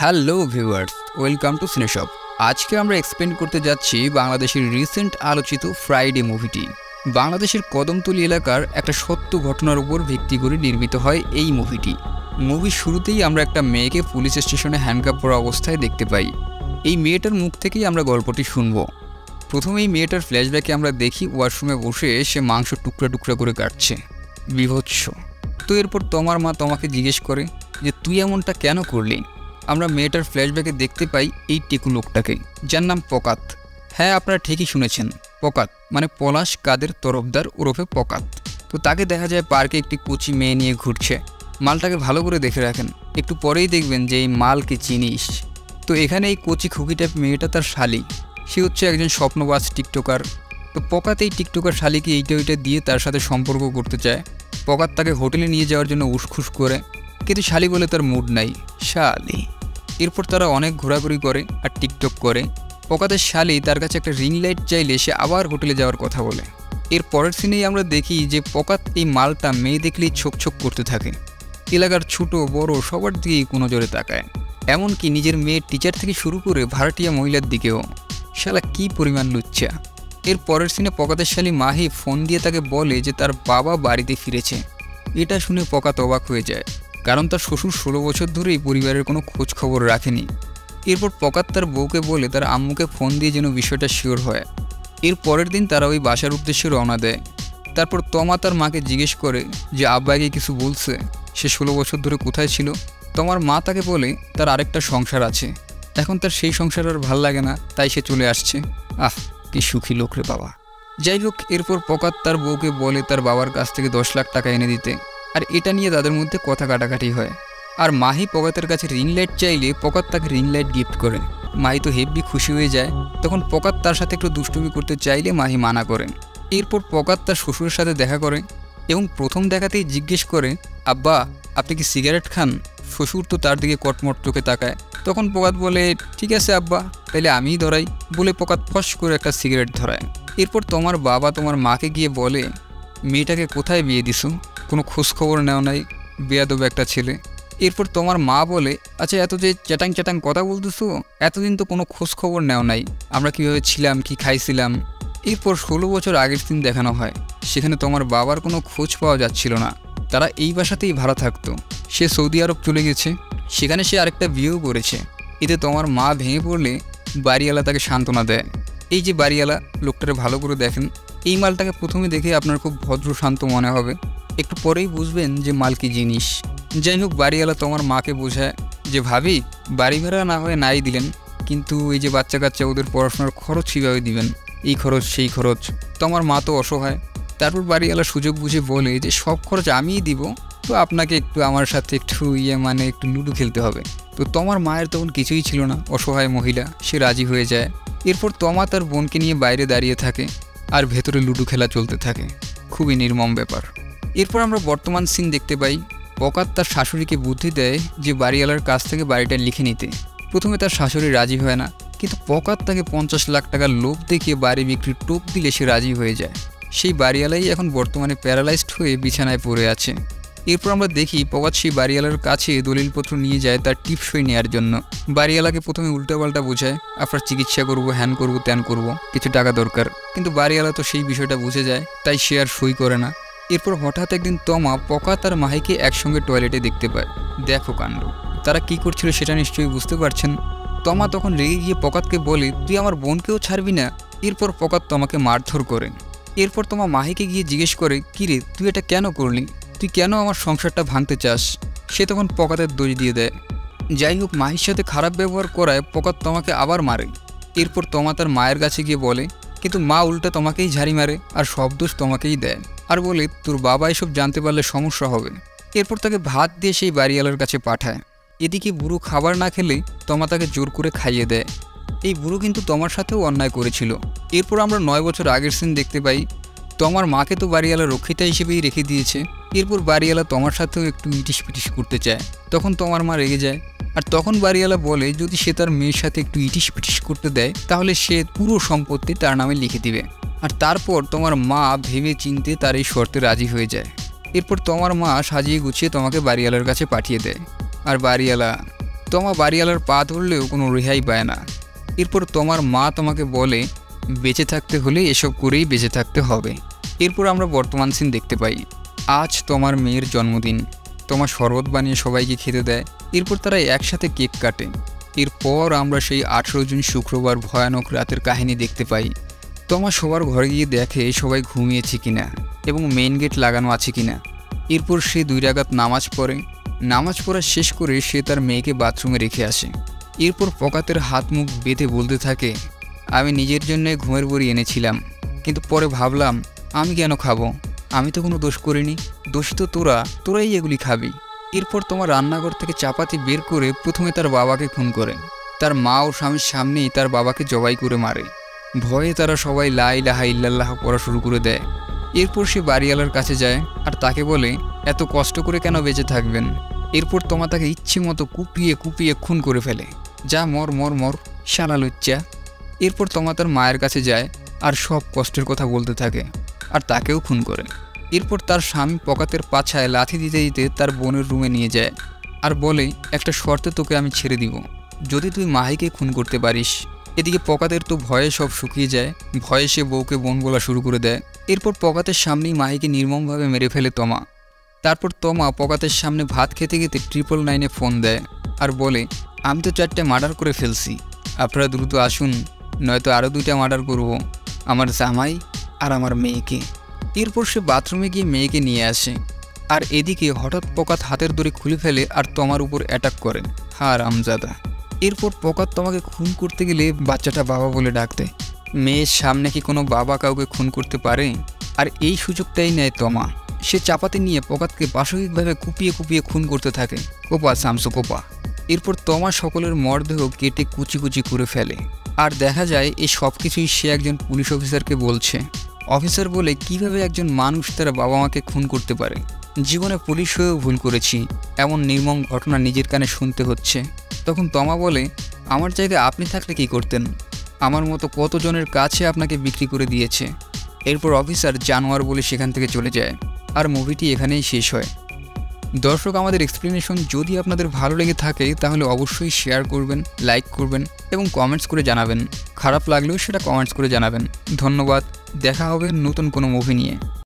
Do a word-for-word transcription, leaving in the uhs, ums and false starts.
Hello viewers, welcome to Cineshop. আজকে আমরা explain করতে যাচ্ছি বাংলাদেশের রিসেন্ট আলোচিত ফ্রাইডে মুভিটি। বাংলাদেশের কদমতলী এলাকার একটা সত্য ঘটনার উপর ভিত্তি করে নির্মিত হয় এই মুভিটি। মুভির শুরুতেই আমরা একটা মেয়েকে পুলিশ স্টেশনে হ্যান্ডকাপ করা অবস্থায় দেখতে পাই। এই মেয়েটার মুখ থেকেই আমরা গল্পটি শুনব। প্রথমেই মেয়েটার ফ্ল্যাশব্যাকে আমরা দেখি ওয়াশরুমে বসে সে মাংস টুকরা টুকরা করে কাটছে। বিভৎস। তো এরপর তোমার মা তোমাকে জিজ্ঞেস করে যে তুই এমনটা কেন করলি। আমরা মেয়েটার ফ্ল্যাশব্যাকে দেখতে পাই এই টেকু লোকটাকে, যার নাম পকাত। হ্যাঁ, আপনারা ঠিকই শুনেছেন, পকাত মানে পলাশ কাদের তরফদার ওরফে পকাত। তো তাকে দেখা যায় পার্কে একটি কচি মেয়ে নিয়ে ঘুরছে। মালটাকে ভালো করে দেখে রাখেন, একটু পরেই দেখবেন যে এই মালকে চিনিস। তো এখানে এই কচি খুকিটা মেয়েটা তার শালি, সে হচ্ছে একজন স্বপ্নবাজ টিকটকার। তো পকাত এই টিকটকার শালিকে এইটা ওইটা দিয়ে তার সাথে সম্পর্ক করতে চায়। পকাত তাকে হোটেলে নিয়ে যাওয়ার জন্য উসখুস করে, কিন্তু শালি বলে তার মুড নাই। শালি। এরপর তারা অনেক ঘোরাঘুরি করে আর টিকটক করে। পকাতের শালি তার কাছে একটা রিং লাইট চাইলে সে আবার হোটেলে যাওয়ার কথা বলে। এর পরের সিনেই আমরা দেখি যে পকাত এই মালটা মেয়ে দেখলেই ছোক ছোক করতে থাকে। এলাকার ছোট বড় সবার দিকেই কোনো জোরে তাকায়, এমনকি নিজের মেয়ের টিচার থেকে শুরু করে ভাড়াটিয়া মহিলার দিকেও। শালা কি পরিমাণ লুচ্চা। এর পরের সিনে পকাতের শালি মাহি ফোন দিয়ে তাকে বলে যে তার বাবা বাড়িতে ফিরেছে। এটা শুনে পকাত অবাক হয়ে যায়, কারণ তার শ্বশুর ষোলো বছর ধরেই পরিবারের কোনো খোঁজ খবর রাখেনি। এরপর পকাত তার বউকে বলে তার আম্মুকে ফোন দিয়ে যেন বিষয়টা শিওর হয়। এর পরের দিন তারা ওই বাসার উদ্দেশ্যে রওনা দেয়। তারপর তমা তার মাকে জিজ্ঞেস করে যে আব্বাকে কিছু বলছে, সে ষোলো বছর ধরে কোথায় ছিল। তোমার মা তাকে বলে তার আরেকটা সংসার আছে, এখন তার সেই সংসার আর ভাল লাগে না, তাই সে চলে আসছে। আহ, কি সুখী লোক রে বাবা। যাই হোক, এরপর পকাত তার বউকে বলে তার বাবার কাছ থেকে দশ লাখ টাকা এনে দিতে, আর এটা নিয়ে তাদের মধ্যে কথা কাটাকাটি হয়। আর মাহি পকাতের কাছে রিং লাইট চাইলে পকাত তাকে রিং লাইট গিফট করে। মাহি তো হেব্বি খুশি হয়ে যায়। তখন পকাত তার সাথে একটু দুষ্টুমি করতে চাইলে মাহি মানা করে। এরপর পকাত তার শ্বশুরের সাথে দেখা করে এবং প্রথম দেখাতেই জিজ্ঞেস করে, আব্বা আপনি কি সিগারেট খান? শ্বশুর তো তার দিকে কটমট চোখে তাকায়। তখন পকাত বলে, ঠিক আছে আব্বা, তাইলে আমিই ধরাই বলে পকাত ফস করে একটা সিগারেট ধরায়। এরপর তোমার বাবা তোমার মাকে গিয়ে বলে, মেয়েটাকে কোথায় বিয়ে দিছো? কোনো খোঁজ খবর নেওয়া নাই, বেয়াদব একটা ছেলে। এরপর তোমার মা বলে, আচ্ছা এত যে চ্যাটাং চ্যাটাং কথা বলতেছো, এতদিন তো কোনো খোঁজ খবর নেওয়া নাই, আমরা কীভাবে ছিলাম, কি খাইছিলাম। এরপর ষোলো বছর আগের দিন দেখানো হয়, সেখানে তোমার বাবার কোনো খোঁজ পাওয়া যাচ্ছিল না। তারা এই বাসাতেই ভাড়া থাকতো। সে সৌদি আরব চলে গেছে, সেখানে সে আরেকটা বিয়েও করেছে। এতে তোমার মা ভেঙে পড়লে বাড়িওয়ালা তাকে সান্ত্বনা দেয়। এই যে বাড়িওয়ালা লোকটাকে ভালো করে দেখেন, এই মালটাকে প্রথমে দেখে আপনার খুব ভদ্র শান্ত মনে হবে, একটু পরেই বুঝবেন যে মাল কি জিনিস। যাই হোক, বাড়িওয়ালা তোমার মাকে বোঝায় যে ভাবি বাড়ি ভাড়া না হয় নাই দিলেন, কিন্তু এই যে বাচ্চা কাচ্চা ওদের পড়াশোনার খরচ কীভাবে দিবেন, এই খরচ সেই খরচ। তোমার মা তো অসহায়। তারপর বাড়িওয়ালা সুযোগ বুঝে বলে যে সব খরচ আমিই দিব, তো আপনাকে একটু আমার সাথে একটু ইয়ে মানে একটু লুডো খেলতে হবে। তো তোমার মায়ের তখন কিছুই ছিল না, অসহায় মহিলা, সে রাজি হয়ে যায়। এরপর তমা তার বোনকে নিয়ে বাইরে দাঁড়িয়ে থাকে আর ভেতরে লুডো খেলা চলতে থাকে। খুবই নির্মম ব্যাপার। এরপর আমরা বর্তমান সিন দেখতে পাই, পকাত তার শাশুড়িকে বুদ্ধি দেয় যে বাড়িওয়ালার কাছ থেকে বাড়িটা লিখে নিতে। প্রথমে তার শাশুড়ি রাজি হয় না, কিন্তু পকাত তাকে পঞ্চাশ লাখ টাকার লোভ দেখিয়ে বাড়ি বিক্রির টোপ দিলে সে রাজি হয়ে যায়। সেই বাড়িওয়ালাই এখন বর্তমানে প্যারালাইজড হয়ে বিছানায় পড়ে আছে। এরপর আমরা দেখি পকাত সেই বাড়িওয়ালার কাছে দলিলপত্র নিয়ে যায় তার টিপসই নেওয়ার জন্য। বাড়িওয়ালাকে প্রথমে উল্টাপাল্টা বোঝায়, আপনার চিকিৎসা করবো, হ্যান করবো, ত্যান করবো, কিছু টাকা দরকার। কিন্তু বাড়িওয়ালা তো সেই বিষয়টা বুঝে যায়, তাই সে আর সই করে না। এরপর হঠাৎ একদিন তমা পকাত আর মাহিকে একসঙ্গে টয়লেটে দেখতে পায়। দেখো কাণ্ড, তারা কি করছিল সেটা নিশ্চয়ই বুঝতে পারছেন। তমা তখন রেগে গিয়ে পকাতকে বলে, তুই আমার বোনকেও ছাড়বি না? এরপর পকাত তমাকে মারধর করে। এরপর তোমা মাহিকে গিয়ে জিজ্ঞেস করে, কিরে তুই এটা কেন করলি, তুই কেন আমার সংসারটা ভাঙতে চাস? সে তখন পকাতের দোষ দিয়ে দেয়। যাই হোক, মাহির সাথে খারাপ ব্যবহার করায় পকাত তোমাকে আবার মারে। এরপর তমা তার মায়ের কাছে গিয়ে বলে, কিন্তু মা উল্টা তোমাকেই ঝাড়ি মারে আর সব দোষ তোমাকেই দেয়, আর বলে তোর বাবা এসব জানতে পারলে সমস্যা হবে। এরপর তাকে ভাত দিয়ে সেই বাড়িওয়ালার কাছে পাঠায়। এদিকে বুড়ো খাবার না খেলে তমা তাকে জোর করে খাইয়ে দেয়। এই বুড়ো কিন্তু তোমার সাথেও অন্যায় করেছিল। এরপর আমরা নয় বছর আগের সিন দেখতে পাই, তোমার মাকে তো বাড়িওয়ালা রক্ষিতা হিসেবেই রেখে দিয়েছে। এরপর বাড়িওয়ালা তোমার সাথেও একটু ইটিস পিটিস করতে চায়, তখন তোমার মা রেগে যায়। আর তখন বাড়িওয়ালা বলে যদি সে তার মেয়ের সাথে একটু ইটিস পিটিস করতে দেয় তাহলে সে পুরো সম্পত্তি তার নামে লিখে দিবে। আর তারপর তোমার মা ভেবে চিনতে তার এই শর্তে রাজি হয়ে যায়। এরপর তোমার মা সাজিয়ে গুছিয়ে তোমাকে বাড়িওয়ালার কাছে পাঠিয়ে দেয়। আর বাড়িওয়ালা তোমা বাড়িওয়ালার পা ধরলেও কোনো রেহাই পায় না। এরপর তোমার মা তোমাকে বলে বেঁচে থাকতে হলে এসব করেই বেঁচে থাকতে হবে। এরপর আমরা বর্তমান সিন দেখতে পাই। আজ তোমার মেয়ের জন্মদিন, তোমার শরবত বানিয়ে সবাইকে খেতে দেয়। এরপর তারা একসাথে কেক কাটে। এরপর আমরা সেই আঠেরো জুন শুক্রবার ভয়ানক রাতের কাহিনী দেখতে পাই। তোমার সবার ঘরে গিয়ে দেখে সবাই ঘুমিয়েছে কিনা এবং মেইন গেট লাগানো আছে কিনা। এরপর সে দুই রাকাত নামাজ পড়ে। নামাজ পড়া শেষ করে সে তার মেয়েকে বাথরুমে রেখে আসে। এরপর পকাতের হাত মুখ বেঁধে বলতে থাকে, আমি নিজের জন্য ঘুমের বড়ি এনেছিলাম, কিন্তু পরে ভাবলাম আমি কেন খাবো, আমি তো কোনো দোষ করিনি, দোষী তো তোরা, তোরাই এগুলি খাবি। এরপর তোমার রান্নাঘর থেকে চাপাতি বের করে প্রথমে তার বাবাকে খুন করে। তার মা ও স্বামীর সামনেই তার বাবাকে জবাই করে মারে। ভয়ে তারা সবাই লা ইলাহা ইল্লাল্লাহ পড়া শুরু করে দেয়। এরপর সে বাড়িওয়ালার কাছে যায় আর তাকে বলে এত কষ্ট করে কেন বেঁচে থাকবেন। এরপর তোমা তাকে ইচ্ছে মতো কুপিয়ে কুপিয়ে খুন করে ফেলে। যা মর মর মর শালা লুচ্চা। এরপর তোমা তার মায়ের কাছে যায় আর সব কষ্টের কথা বলতে থাকে আর তাকেও খুন করে। এরপর তার স্বামী পকাতের পাছায় লাথি দিতে দিতে তার বোনের রুমে নিয়ে যায় আর বলে একটা শর্তে তোকে আমি ছেড়ে দিব, যদি তুই মাহিকে খুন করতে পারিস। এদিকে পকাতের তো ভয়ে সব শুকিয়ে যায়। ভয়ে সে বউকে বোন বলা শুরু করে দেয়। এরপর পকাতের সামনেই মাহিকে নির্মমভাবে মেরে ফেলে তমা। তারপর তমা পকাতের সামনে ভাত খেতে খেতে ট্রিপল নাইনে ফোন দেয় আর বলে আমি তো চারটে মার্ডার করে ফেলছি, আপনারা দ্রুত আসুন, নয়তো আরও দুইটা মার্ডার করব, আমার জামাই আর আমার মেয়েকে। এরপর সে বাথরুমে গিয়ে মেয়েকে নিয়ে আসে আর এদিকে হঠাৎ পকাত হাতের দড়ি খুলে ফেলে আর তমার উপর অ্যাটাক করে। হা রামজাদা। এরপর পকাত তোমাকে খুন করতে গেলে বাচ্চাটা বাবা বলে ডাক দেয়। মেয়ের সামনে কি কোনো বাবা কাউকে খুন করতে পারে? আর এই সুযোগটাই নেয় তমা। সে চাপাতি নিয়ে পকাতকে পাশবিকভাবে কুপিয়ে কুপিয়ে খুন করতে থাকে। কোপা সামসু কোপা। এরপর তমা সকলের মরদেহ কেটে কুচি কুচি করে ফেলে আর দেখা যায় এই সব কিছুই সে একজন পুলিশ অফিসারকে বলছে। অফিসার বলে কিভাবে একজন মানুষ তার বাবা মাকে খুন করতে পারে। জীবনে পুলিশ হয়েও ভুল করেছি, এমন নির্মম ঘটনা নিজের কানে শুনতে হচ্ছে। তখন তমা বলে আমার জায়গায় আপনি থাকলে কি করতেন? আমার মতো কতজনের কাছে আপনাকে বিক্রি করে দিয়েছে। এরপর অফিসার জানোয়ার বলে সেখান থেকে চলে যায় আর মুভিটি এখানেই শেষ হয়। দর্শক, আমাদের এক্সপ্লেনেশন যদি আপনাদের ভালো লেগে থাকে তাহলে অবশ্যই শেয়ার করবেন, লাইক করবেন এবং কমেন্টস করে জানাবেন। খারাপ লাগলেও সেটা কমেন্টস করে জানাবেন। ধন্যবাদ। দেখা হবে নতুন কোনো মুভি নিয়ে।